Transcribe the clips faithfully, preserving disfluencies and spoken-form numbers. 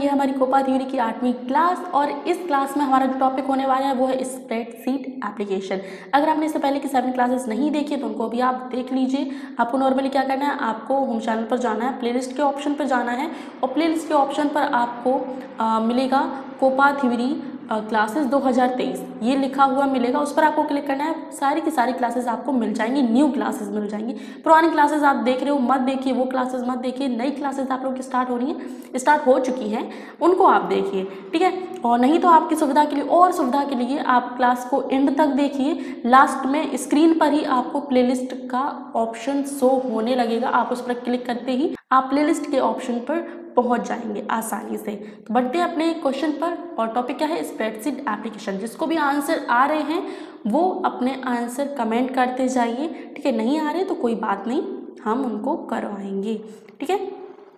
ये हमारी Copa theory की आठवीं क्लास और इस क्लास में हमारा जो टॉपिक होने वाला है वो है स्प्रेडशीट एप्लीकेशन। अगर आपने इससे पहले की सेवन क्लासेस नहीं देखी तो उनको भी आप देख लीजिए। आपको नॉर्मली क्या करना है, आपको होम चैनल पर जाना है, प्लेलिस्ट के ऑप्शन पर जाना है और प्लेलिस्ट के ऑप्शन पर आपको आ, मिलेगा कोपा थ्योरी क्लासेस दो हज़ार तेईस, ये लिखा हुआ मिलेगा। उस पर आपको क्लिक करना है। सारी की सारी क्लासेस आपको मिल जाएंगी, न्यू क्लासेस मिल जाएंगी। पुरानी क्लासेस आप देख रहे हो मत देखिए, वो क्लासेस मत देखिए। नई क्लासेस आप लोग की स्टार्ट हो रही हैं, स्टार्ट हो चुकी हैं, उनको आप देखिए, ठीक है। और नहीं तो आपकी सुविधा के लिए और सुविधा के लिए आप क्लास को एंड तक देखिए। लास्ट में स्क्रीन पर ही आपको प्लेलिस्ट का ऑप्शन शो होने लगेगा। आप उस पर क्लिक करते ही आप प्लेलिस्ट के ऑप्शन पर पहुंच जाएंगे आसानी से। तो बढ़ते हैं अपने क्वेश्चन पर और टॉपिक क्या है, स्प्रेडशीट एप्लीकेशन। जिसको भी आंसर आ रहे हैं वो अपने आंसर कमेंट करते जाइए, ठीक है। नहीं आ रहे तो कोई बात नहीं, हम उनको करवाएंगे, ठीक है।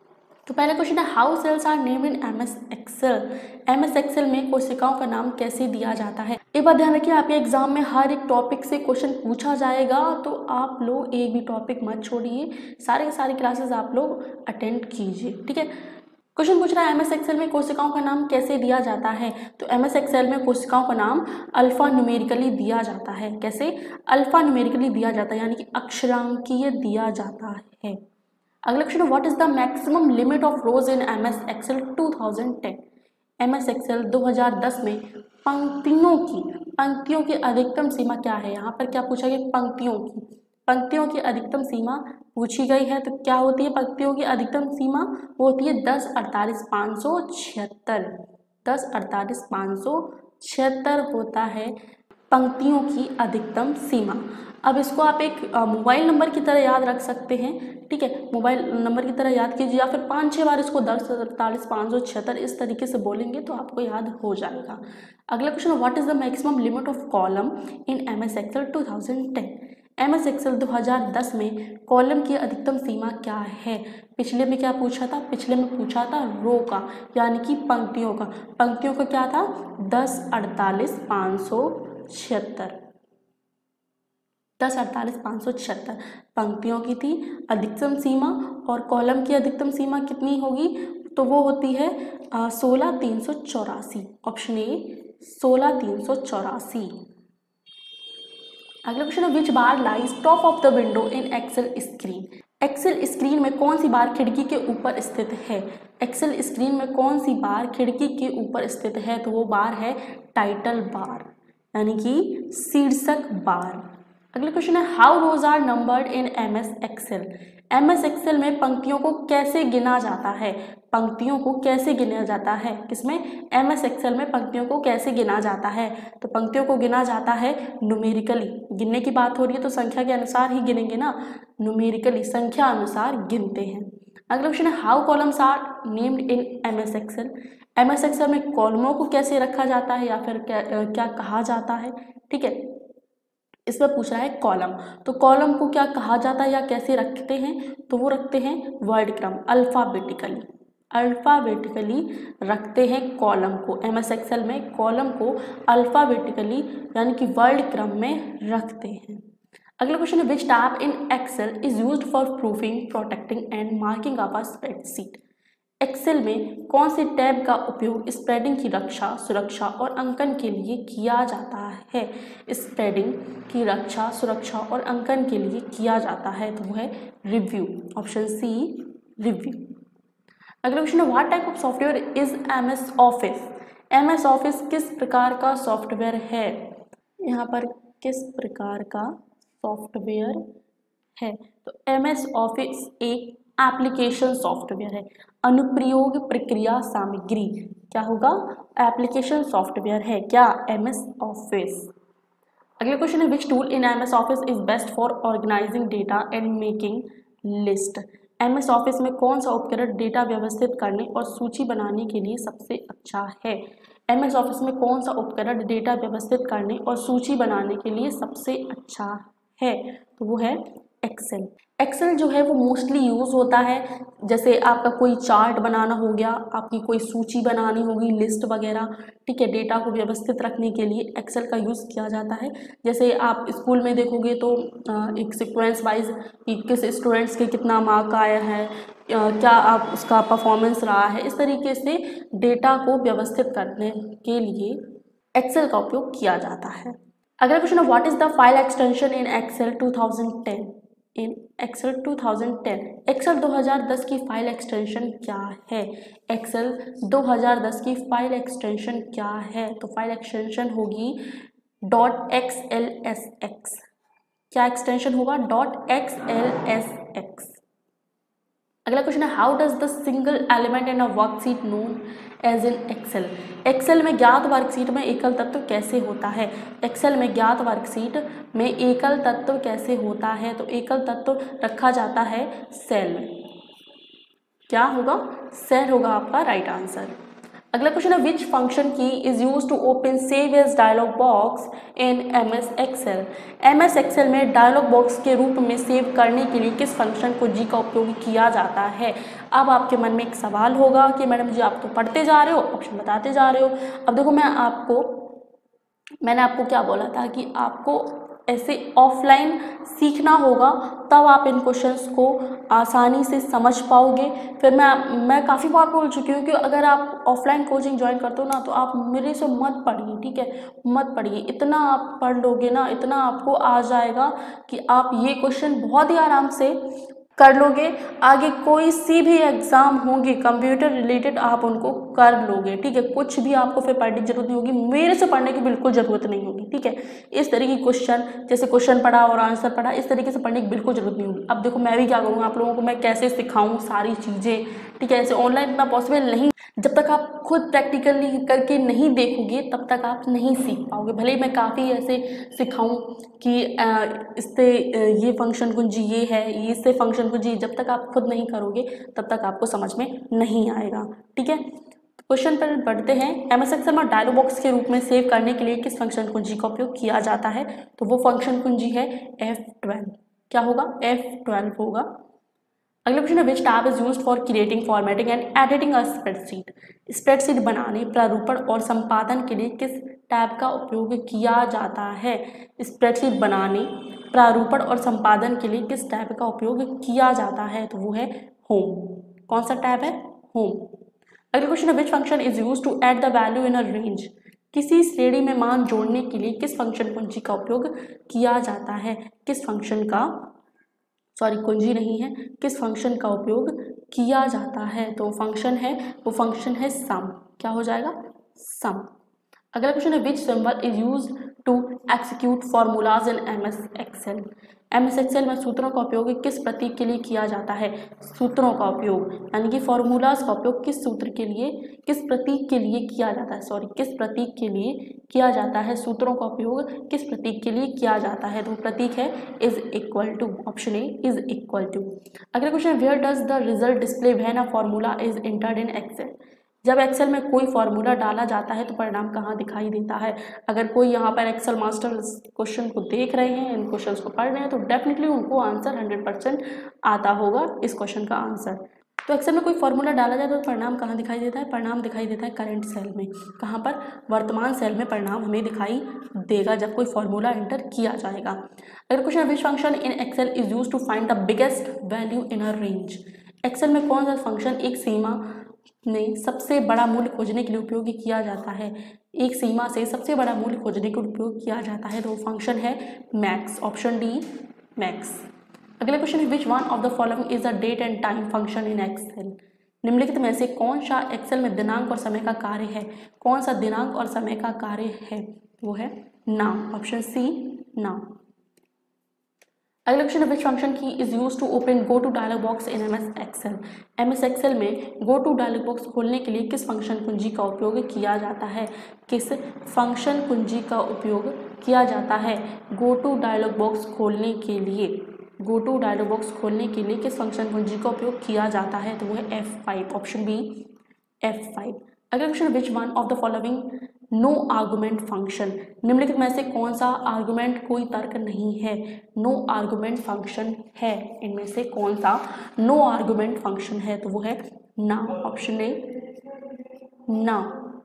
तो पहला क्वेश्चन है, how cells are named in M S Excel. M S Excel में कोशिकाओं का नाम कैसे दिया जाता है। एक बात ध्यान रखिए, आपके एग्जाम में हर एक टॉपिक से क्वेश्चन पूछा जाएगा, तो आप लोग एक भी टॉपिक मत छोड़िए, सारे के सारे क्लासेस आप लोग अटेंड कीजिए, ठीक है। क्वेश्चन पूछ रहा है, एम एस एक्सेल में कोशिकाओं का नाम कैसे दिया जाता है। तो एम एस एक्सेल में कोशिकाओं का नाम अल्फा न्यूमेरिकली दिया जाता है। कैसे, अल्फा न्यूमेरिकली दिया जाता है, यानी कि अक्षरांकीय दिया जाता है। अगला question, what is the maximum limit of rows in M S Excel two thousand ten. M S Excel दो हज़ार दस में पंक्तियों की पंक्तियों की अधिकतम सीमा क्या है। यहाँ पर क्या पूछा गया, पंक्तियों की पंक्तियों की अधिकतम सीमा पूछी गई है। तो क्या होती है पंक्तियों की अधिकतम सीमा, वो होती है दस अड़तालीस पाँच सौ छिहत्तर दस अड़तालीस पाँच सौ छिहत्तर होता है पंक्तियों की अधिकतम सीमा। अब इसको आप एक मोबाइल नंबर की तरह याद रख सकते हैं, ठीक है। मोबाइल नंबर की तरह याद कीजिए या फिर पाँच छः बार इसको दस अड़तालीस पाँच सौ छिहत्तर इस तरीके से बोलेंगे तो आपको याद हो जाएगा। अगला question, what is the maximum limit of column in M S Excel two thousand ten. M S Excel दो हज़ार दस में कॉलम की अधिकतम सीमा क्या है। पिछले में क्या पूछा था, पिछले में पूछा था रो का, यानी कि पंक्तियों का। पंक्तियों का क्या था, दस अड़तालीस पाँच सौ छिहत्तर दस अड़तालीस पाँच सौ छिहत्तर पंक्तियों की थी अधिकतम सीमा। और कॉलम की अधिकतम सीमा कितनी होगी, तो वो होती है सोलह तीन सौ चौरासी। ऑप्शन ए सोलह तीन सौ चौरासी। अगला क्वेश्चन है, which bar lies top of the window in Excel screen. Excel screen में कौन सी बार खिड़की के ऊपर स्थित है। एक्सेल स्क्रीन में कौन सी बार खिड़की के ऊपर स्थित है, तो वो बार है टाइटल बार, यानी कि शीर्षक बार। अगला क्वेश्चन है, how rows are numbered in M S Excel. M S Excel में पंक्तियों को कैसे गिना जाता है। पंक्तियों को कैसे गिना जाता है, किसमें, एम एस एक्सेल में पंक्तियों को कैसे गिना जाता है। तो पंक्तियों को गिना जाता है न्यूमेरिकली। गिनने की बात हो रही है तो संख्या के अनुसार ही गिनेंगे ना, न्यूमेरिकली संख्या अनुसार गिनते हैं। अगला क्वेश्चन है, how columns are named in M S Excel. M S Excel में कॉलमों को कैसे रखा जाता है या फिर क्या, क्या कहा जाता है, ठीक है। इसमें पूछ रहा है कॉलम, तो कॉलम को क्या कहा जाता है या कैसे रखते हैं, तो वो रखते हैं वर्ड क्रम, अल्फाबेटिकली अल्फाबेटिकली रखते हैं कॉलम को। एम एस एक्सेल में कॉलम को अल्फाबेटिकली यानी कि वर्ड क्रम में रखते हैं। अगला क्वेश्चन है, which tab in Excel is used for proofing, protecting and marking of a spreadsheet. Excel में कौन से टैब का उपयोग स्प्रेडिंग की रक्षा, सुरक्षा और अंकन के लिए किया जाता है। स्प्रेडिंग की रक्षा, सुरक्षा और अंकन के लिए किया जाता है, तो वो है रिव्यू, ऑप्शन सी रिव्यू। अगला क्वेश्चन है, what type of software is M S Office. M S Office किस प्रकार का सॉफ्टवेयर है। यहाँ पर किस प्रकार का सॉफ्टवेयर है, तो एम एस ऑफिस एक एप्लीकेशन सॉफ्टवेयर है। अनुप्रयोग प्रक्रिया सामग्री क्या होगा, एप्लीकेशन सॉफ्टवेयर है क्या, एम एस ऑफिस। अगला क्वेश्चन है, which tool in M S Office is best for organizing data and making list. M S Office में कौन सा उपकरण डेटा व्यवस्थित करने और सूची बनाने के लिए सबसे अच्छा है। एम एस ऑफिस में कौन सा उपकरण डेटा व्यवस्थित करने और सूची बनाने के लिए सबसे अच्छा है, तो वो है एक्सेल। एक्सेल जो है वो मोस्टली यूज़ होता है, जैसे आपका कोई चार्ट बनाना हो गया, आपकी कोई सूची बनानी होगी, लिस्ट वगैरह, ठीक है, डेटा को व्यवस्थित रखने के लिए एक्सेल का यूज़ किया जाता है। जैसे आप स्कूल में देखोगे तो एक सीक्वेंस वाइज कि किस स्टूडेंट्स के कितना मार्क आया है, क्या आप उसका परफॉर्मेंस रहा है, इस तरीके से डेटा को व्यवस्थित करने के लिए एक्सेल का उपयोग किया जाता है। अगला क्वेश्चन है what is the file extension in Excel two thousand ten. In Excel two thousand ten, Excel दो हज़ार दस की फाइल एक्सटेंशन क्या है? एक्सेल दो हज़ार दस की फाइल एक्सटेंशन क्या है? तो फाइल एक्सटेंशन होगी dot X L S X. क्या एक्सटेंशन होगा? Dot X L S X. अगला क्वेश्चन है how does the single element in a worksheet known as in Excel. Excel में ज्ञात वर्कशीट में एकल तत्व कैसे होता है? एक्सेल में ज्ञात वर्कशीट में एकल तत्व कैसे होता है? तो एकल तत्व रखा जाता है सेल में। क्या होगा? सेल होगा आपका राइट आंसर। अगला क्वेश्चन है which function key is use to open save as dialog box in M S Excel. M S Excel में डायलॉग बॉक्स के रूप में सेव करने के लिए किस फंक्शन को जी का उपयोग किया जाता है? अब आपके मन में एक सवाल होगा कि मैडम जी आप तो पढ़ते जा रहे हो, ऑप्शन बताते जा रहे हो। अब देखो मैं आपको मैंने आपको क्या बोला था कि आपको ऐसे ऑफलाइन सीखना होगा, तब आप इन क्वेश्चंस को आसानी से समझ पाओगे। फिर मैं मैं काफ़ी बार बोल चुकी हूँ कि अगर आप ऑफलाइन कोचिंग ज्वाइन करते हो ना तो आप मेरे से मत पढ़िए, ठीक है, मत पढ़िए। इतना आप पढ़ लोगे ना, इतना आपको आ जाएगा कि आप ये क्वेश्चन बहुत ही आराम से कर लोगे। आगे कोई सी भी एग्ज़ाम होंगे कंप्यूटर रिलेटेड आप उनको कर लोगे, ठीक है। कुछ भी आपको फिर पढ़ने की जरूरत नहीं होगी, मेरे से पढ़ने की बिल्कुल ज़रूरत नहीं होगी, ठीक है। इस तरीके की क्वेश्चन, जैसे क्वेश्चन पढ़ा और आंसर पढ़ा, इस तरीके से पढ़ने की बिल्कुल ज़रूरत नहीं होगी। अब देखो मैं भी क्या करूँगा, आप लोगों को मैं कैसे सिखाऊँ सारी चीज़ें, ठीक है। ऐसे ऑनलाइन इतना पॉसिबल नहीं, जब तक आप खुद प्रैक्टिकली करके नहीं देखोगे तब तक आप नहीं सीख पाओगे। भले ही मैं काफ़ी ऐसे सिखाऊं कि इससे ये फंक्शन कुंजी ये है, इससे फंक्शन कुंजी, जब तक आप खुद नहीं करोगे तब तक आपको समझ में नहीं आएगा, ठीक है। क्वेश्चन पर बढ़ते हैं। एम एस एक्सेल में डायलॉग बॉक्स के रूप में सेव करने के लिए किस फंक्शन कुंजी का उपयोग किया जाता है? तो वो फंक्शन कुंजी है एफ ट्वेल्व। क्या होगा? एफ ट्वेल्व होगा। अगला क्वेश्चन है which tab is used for creating, formatting and editing a spreadsheet. Spreadsheet बनाने, प्रारूपण और संपादन के लिए किस टैब का उपयोग किया जाता है? स्प्रेडशीट बनाने, प्रारूपण और संपादन के लिए किस टैब का उपयोग किया जाता है? तो वो है होम। कौन सा टैब है? होम। अगला क्वेश्चन है which function is used to add the value in a range. किसी श्रेणी में मान जोड़ने के लिए किस फंक्शन कुंजी का उपयोग किया जाता है? किस फंक्शन का सॉरी कुंजी नहीं है, किस फंक्शन का उपयोग किया जाता है? तो फंक्शन है, वो फंक्शन है सम। क्या हो जाएगा? सम। अगला क्वेश्चन है which symbol is use to execute formulas in M S Excel. M S Excel में सूत्रों का उपयोग किस प्रतीक के लिए किया जाता है? सूत्रों का उपयोग यानी कि फॉर्मूलाज का उपयोग किस सूत्र के लिए, किस प्रतीक के लिए किया जाता है? सॉरी किस प्रतीक के लिए किया जाता है? सूत्रों का उपयोग किस प्रतीक के लिए किया जाता है? तो प्रतीक है is equal to. Option A is equal to. अगला question where does the result display when a formula is entered in Excel. जब एक्सेल में कोई फॉर्मूला डाला जाता है तो परिणाम कहाँ दिखाई देता है? अगर कोई यहाँ पर एक्सेल मास्टर क्वेश्चन को देख रहे हैं, इन क्वेश्चन को पढ़ रहे हैं, तो डेफिनेटली उनको आंसर हंड्रेड परसेंट आता होगा इस क्वेश्चन का आंसर। तो एक्सेल में कोई फॉर्मूला डाला जाए तो परिणाम कहाँ दिखाई देता है? परिणाम दिखाई देता है करंट सेल में। कहाँ पर? वर्तमान सेल में परिणाम हमें दिखाई देगा जब कोई फॉर्मूला एंटर किया जाएगा। अगर question which function in Excel is use to find the biggest value in a range. Excel में कौन सा फंक्शन एक सीमा में सबसे बड़ा मूल्य खोजने के लिए उपयोग किया जाता है? एक सीमा से सबसे बड़ा मूल्य खोजने के लिए उपयोग किया जाता है, तो फंक्शन है मैक्स। Option D max. अगला क्वेश्चन है which one of the following is a date and time function in Excel. निम्नलिखित में से कौन सा एक्सेल में दिनांक और समय का कार्य है? कौन सा दिनांक और समय का कार्य है? वो है नाम। ऑप्शन सी नाम। अगला क्वेश्चन है which function key is use to open go to dialog box in M S Excel. M S Excel go to to dialog box खोलने के लिए किस फंक्शन कुंजी का उपयोग किया जाता है? किस फंक्शन कुंजी का उपयोग किया जाता है गो टू डायलॉग बॉक्स खोलने के लिए? गो टू डायलॉग बॉक्स खोलने के लिए किस फंक्शन कुंजी का उपयोग किया जाता है? तो वो है F five. Option B F five. अगला question which one of the following no argument function, निम्नलिखित में से कौन सा आर्गुमेंट कोई तर्क नहीं है? नो आर्गुमेंट फंक्शन है, इनमें से कौन सा नो आर्गुमेंट फंक्शन है? तो वो है ना, ऑप्शन ए ना।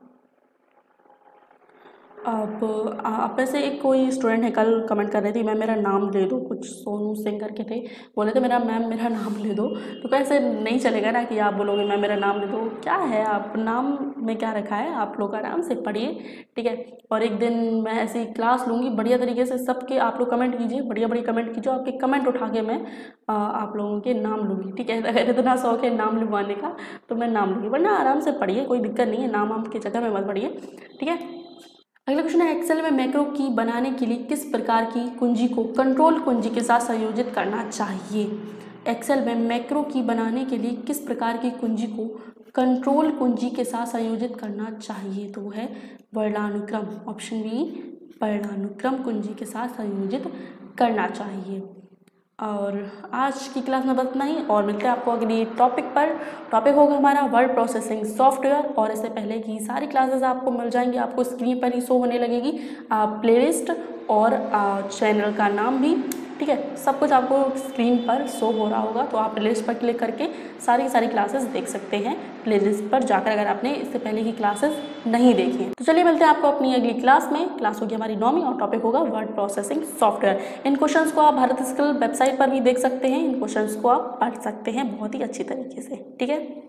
अब आप में से एक कोई स्टूडेंट है, कल कमेंट कर रही थी मैम मेरा नाम ले दो, कुछ सोनू सिंह करके थे, बोले थे मेरा मैम मेरा नाम ले दो। तो कैसे नहीं चलेगा ना कि आप बोलोगे मैम मेरा नाम ले दो, क्या है आप नाम में क्या रखा है, आप लोग आराम से पढ़िए, ठीक है। और एक दिन मैं ऐसी क्लास लूँगी बढ़िया तरीके से, सबके आप लोग कमेंट कीजिए, बढ़िया बढ़िया कमेंट कीजिए, आपके कमेंट उठा के मैं आ, आप लोगों के नाम लूँगी, ठीक है। अगर इतना शौक है नाम लिखवाने का तो मैं नाम लूँगी, वरना आराम से पढ़िए, कोई दिक्कत नहीं है, नाम वाम की जगह में मत पढ़िए, ठीक है। अगला क्वेश्चन है, एक्सेल में मैक्रो की बनाने के लिए किस प्रकार की कुंजी को कंट्रोल कुंजी के साथ संयोजित करना चाहिए? एक्सेल में मैक्रो की बनाने के लिए किस प्रकार की कुंजी को कंट्रोल कुंजी के साथ संयोजित करना चाहिए? तो वो है वर्णानुक्रम, ऑप्शन बी वर्णानुक्रम कुंजी के साथ संयोजित करना चाहिए। और आज की क्लास में बस इतना ही, और मिलते हैं आपको अगली टॉपिक पर। टॉपिक होगा हमारा वर्ड प्रोसेसिंग सॉफ्टवेयर, और इससे पहले की सारी क्लासेस आपको मिल जाएंगी, आपको स्क्रीन पर ही शो होने लगेगी प्लेलिस्ट और चैनल का नाम भी, ठीक है, सब कुछ आपको स्क्रीन पर शो हो रहा होगा। तो आप प्लेलिस्ट पर क्लिक करके सारी सारी क्लासेस देख सकते हैं प्लेलिस्ट पर जाकर, अगर आपने इससे पहले की क्लासेस नहीं देखी हैं। तो चलिए मिलते हैं आपको अपनी अगली क्लास में। क्लास होगी हमारी नौवीं और टॉपिक होगा वर्ड प्रोसेसिंग सॉफ्टवेयर। इन क्वेश्चंस को आप भारत स्किल वेबसाइट पर भी देख सकते हैं, इन क्वेश्चंस को आप पढ़ सकते हैं बहुत ही अच्छी तरीके से, ठीक है।